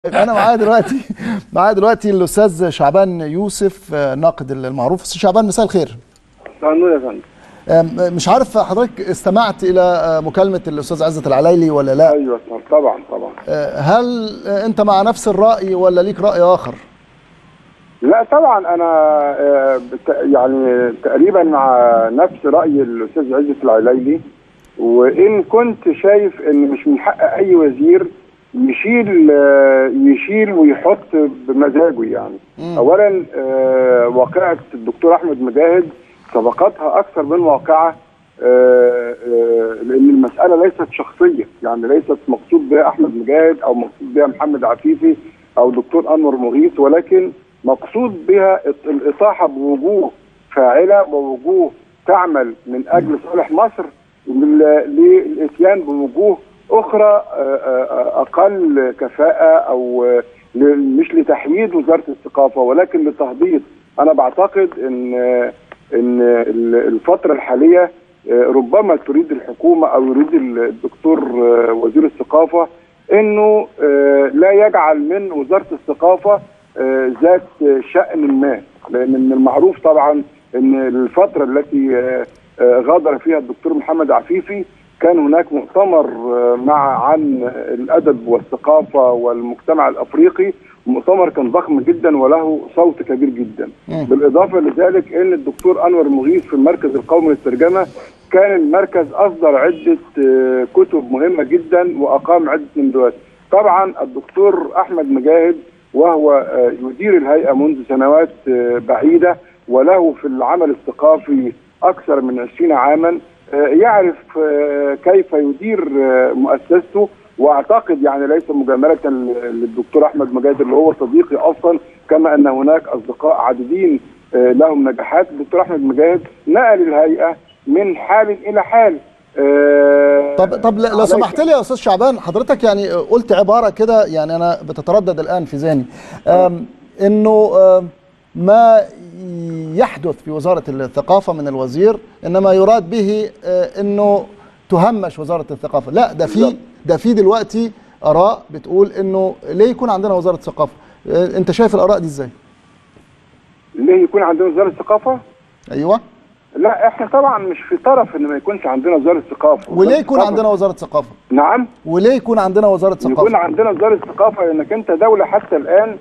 انا معايا دلوقتي الاستاذ شعبان يوسف، ناقد المعروف. استاذ شعبان، مساء الخير. مساء النور يا فندم. مش عارف حضرتك استمعت الى مكالمه الاستاذ عزت العلايلي ولا لا؟ ايوه طبعا. هل انت مع نفس الراي ولا ليك راي اخر؟ لا طبعا انا يعني تقريبا مع نفس راي الاستاذ عزت العلايلي، وان كنت شايف ان مش من حق اي وزير يشيل ويحط بمزاجه يعني. اولا واقعه الدكتور احمد مجاهد سبقتها اكثر من واقعه، لان المساله ليست شخصيه، يعني ليست مقصود بها احمد مجاهد او مقصود بها محمد عفيفي او دكتور انور مغيث، ولكن مقصود بها الاطاحه بوجوه فاعله ووجوه تعمل من اجل صالح مصر للاتيان بوجوه اخرى اقل كفاءه، او مش لتحييد وزاره الثقافه ولكن لتهبيط. انا بعتقد ان الفتره الحاليه ربما تريد الحكومه او يريد الدكتور وزير الثقافه انه لا يجعل من وزاره الثقافه ذات شأن ما، لان من المعروف طبعا ان الفتره التي غادر فيها الدكتور محمد عفيفي كان هناك مؤتمر عن الادب والثقافه والمجتمع الافريقي، مؤتمر كان ضخم جدا وله صوت كبير جدا. بالاضافه لذلك ان الدكتور انور مغيث في المركز القومي للترجمه كان المركز اصدر عده كتب مهمه جدا واقام عده ندوات. طبعا الدكتور احمد مجاهد وهو يدير الهيئه منذ سنوات بعيده وله في العمل الثقافي اكثر من 20 عاما، يعرف كيف يدير مؤسسته، واعتقد يعني ليس مجامله للدكتور احمد مجاهد اللي هو صديقي اصلا، كما ان هناك اصدقاء عديدين لهم نجاحات. الدكتور احمد مجاهد نقل الهيئه من حال الى حال. طب لو سمحت لي يا استاذ شعبان، حضرتك يعني قلت عباره كده يعني انا بتتردد الان في ذهني، انه ما يحدث في وزاره الثقافه من الوزير انما يراد به انه تهمش وزاره الثقافه. لا، ده في دلوقتي اراء بتقول انه ليه يكون عندنا وزاره ثقافه. انت شايف الاراء دي ازاي؟ ليه يكون عندنا وزاره ثقافه؟ ايوه. لا احنا طبعا مش في طرف ان ما يكونش عندنا وزاره ثقافه. وليه يكون عندنا وزاره ثقافه؟ نعم؟ وليه يكون عندنا وزاره ثقافه؟ يكون عندنا وزاره ثقافه لانك انت دوله حتى الان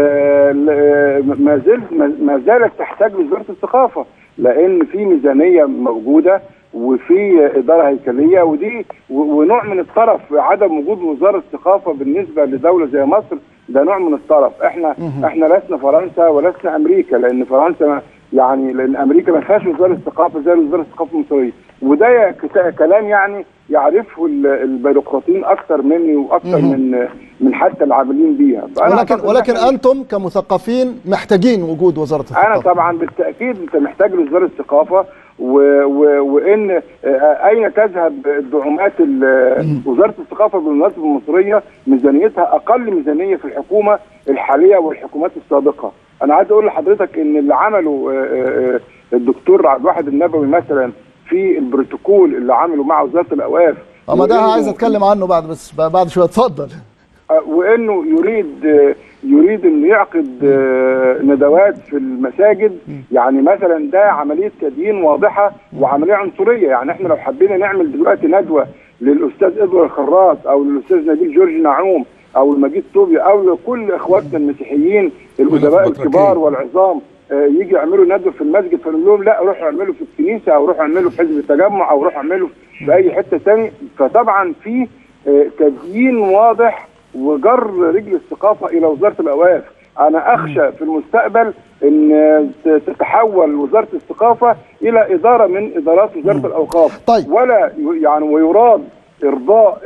ما زالت تحتاج لوزاره الثقافه، لان في ميزانيه موجوده وفي اداره هيكليه، ودي ونوع من الطرف عدم وجود وزاره ثقافه بالنسبه لدوله زي مصر، ده نوع من الطرف. احنا لسنا فرنسا ولسنا امريكا، لان فرنسا يعني لان امريكا ما فيهاش وزاره ثقافه زي وزاره الثقافه المصريه، وده كلام يعني يعرفه البيروقراطيين اكثر مني واكثر من حتى العاملين بيها. ولكن انتم كمثقفين محتاجين وجود وزاره الثقافه. انا طبعا بالتاكيد انت محتاج لوزاره الثقافه، وان اين تذهب الدعومات وزاره الثقافه بالمناسبه المصريه ميزانيتها اقل ميزانيه في الحكومه الحاليه والحكومات السابقه. انا عايز اقول لحضرتك ان اللي عمله الدكتور عبد الواحد النبوي مثلا في البروتوكول اللي عمله مع وزاره الاوقاف، اما ده عايز اتكلم عنه بعد شويه. اتفضل. وانه يريد انه يعقد ندوات في المساجد، يعني مثلا ده عمليه تدين واضحه وعمليه عنصريه. يعني احنا لو حبينا نعمل دلوقتي ندوه للاستاذ ادوار الخراس او للاستاذ نبيل جورج نعوم او المجيد طوبي او لكل اخواتنا المسيحيين الادباء الكبار والعظام، يجي يعملوا ندوه في المسجد، فنقول لهم لا روحوا اعملوا في الكنيسه او روحوا اعملوا في حزب التجمع او روحوا اعملوا في اي حته ثانيه. فطبعا في تدين واضح وجر رجل الثقافه الى وزاره الاوقاف. انا اخشى في المستقبل ان تتحول وزاره الثقافه الى اداره من ادارات وزاره الاوقاف. طيب. ولا يعني ويراد ارضاء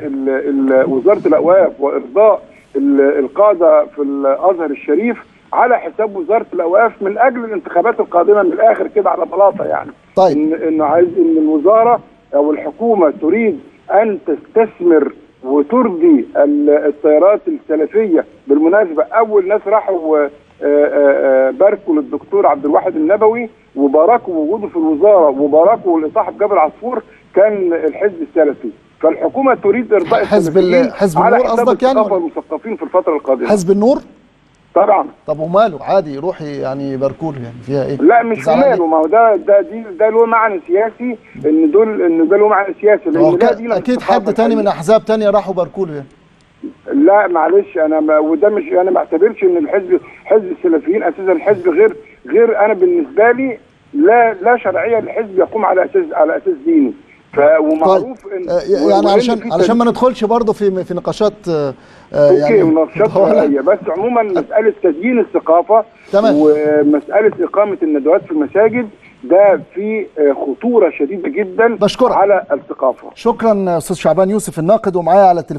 وزاره الاوقاف وارضاء القاده في الازهر الشريف على حساب وزاره الاوقاف من اجل الانتخابات القادمه، من الاخر كده على بلاطه يعني. طيب. انه عايز ان الوزاره او الحكومه تريد ان تستثمر وترضي التيارات السلفيه. بالمناسبه اول ناس راحوا باركوا للدكتور عبد الواحد النبوي وباركوا وجوده في الوزاره وباركوا لصاحب جبل عصفور كان الحزب السلفي. فالحكومه تريد ارضاء حزب على النور حساب قصدك يعني؟ الثقافه والمثقفين في الفتره القادمه. حزب النور؟ طبعا. طب وماله، عادي يروح يعني يباركوا له، يعني فيها ايه؟ لا مش ماله، ما هو ده له معنى سياسي، ان ده له معنى سياسي، لان ده دين اكيد حد تاني من احزاب تانية راحوا باركوا له يعني. لا معلش، وده مش، انا ما بعتبرش ان حزب السلفيين اساسا حزب غير انا بالنسبه لي لا شرعيه لحزب يقوم على اساس ديني. ومعروف طيب. يعني علشان ما ندخلش برضه في نقاشات اوكي مناقشات فرعيه، بس عموما مساله تزيين الثقافه تمام. ومساله اقامه الندوات في المساجد ده في خطوره شديده جدا بشكرك على الثقافه. شكرا استاذ شعبان يوسف الناقد، ومعايا على التليفون